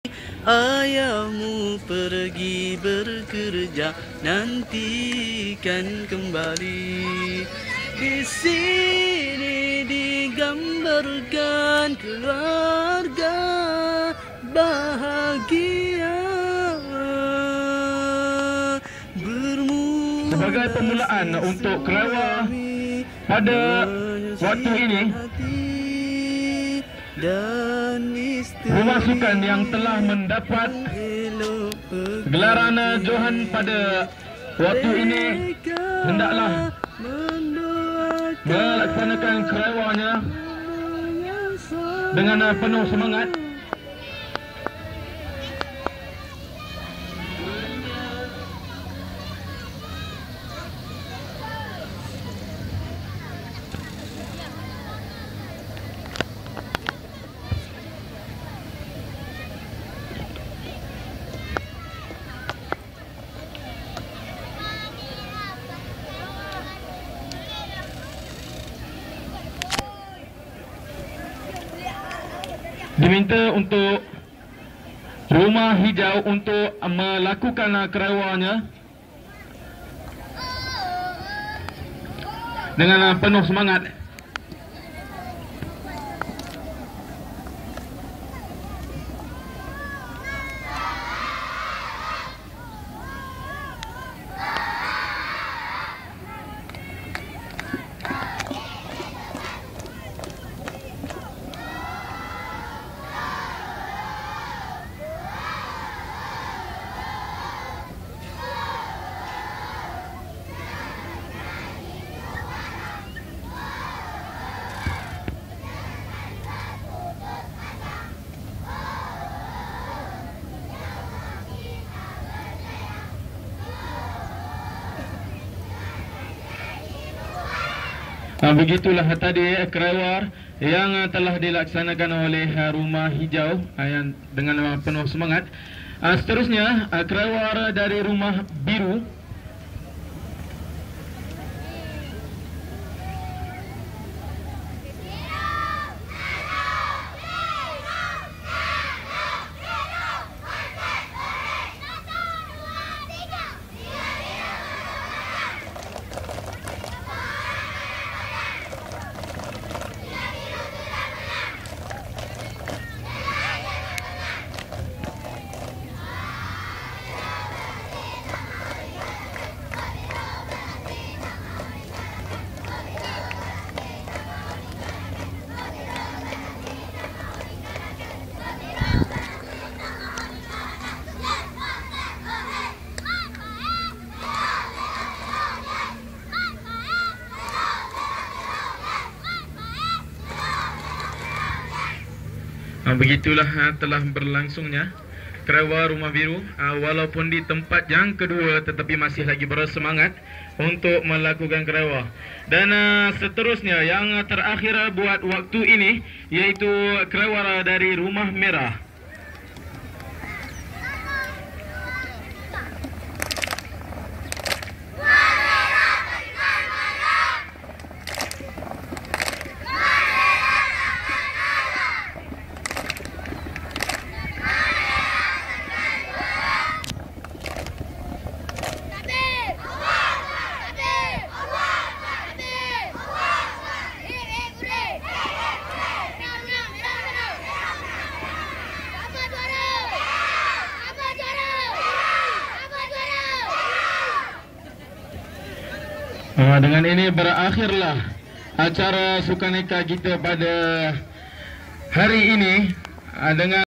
Ayahmu pergi bekerja, nanti kan kembali. Di sini digambarkan keluarga bahagia. Sebagai permulaan untuk kelawar pada waktu ini, rumah sukan yang telah mendapat gelaran Johan pada waktu ini hendaklah melaksanakan kelawarnya dengan penuh semangat. Diminta untuk rumah hijau untuk melakukan kerawaannya dengan penuh semangat. Begitulah tadi kerawar yang telah dilaksanakan oleh rumah hijau yang dengan penuh semangat. Seterusnya kerawar dari rumah biru. Begitulah telah berlangsungnya kerawar rumah biru, walaupun di tempat yang kedua tetapi masih lagi bersemangat untuk melakukan kerawar. Dan seterusnya yang terakhir buat waktu ini yaitu kerawar dari rumah merah. Dengan ini berakhirlah acara sukaneka kita pada hari ini dengan